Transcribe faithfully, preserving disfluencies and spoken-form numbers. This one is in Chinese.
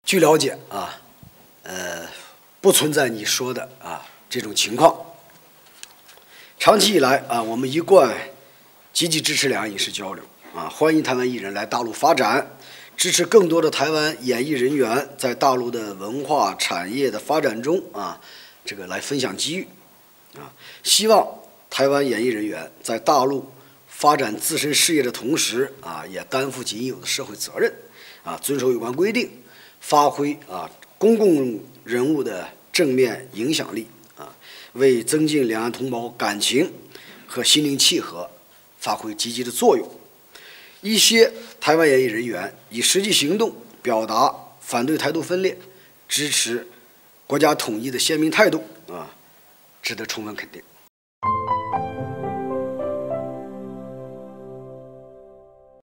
据了解啊，呃，不存在你说的啊这种情况。长期以来啊，我们一贯积极支持两岸影视交流啊，欢迎台湾艺人来大陆发展，支持更多的台湾演艺人员在大陆的文化产业的发展中啊，这个来分享机遇啊，希望台湾演艺人员在大陆发展自身事业的同时啊，也担负起应有的社会责任啊，遵守有关规定，发挥啊公共人物的正面影响力啊，为增进两岸同胞感情和心灵契合发挥积极的作用。一些台湾演艺人员以实际行动表达反对台独分裂、支持国家统一的鲜明态度啊，值得充分肯定。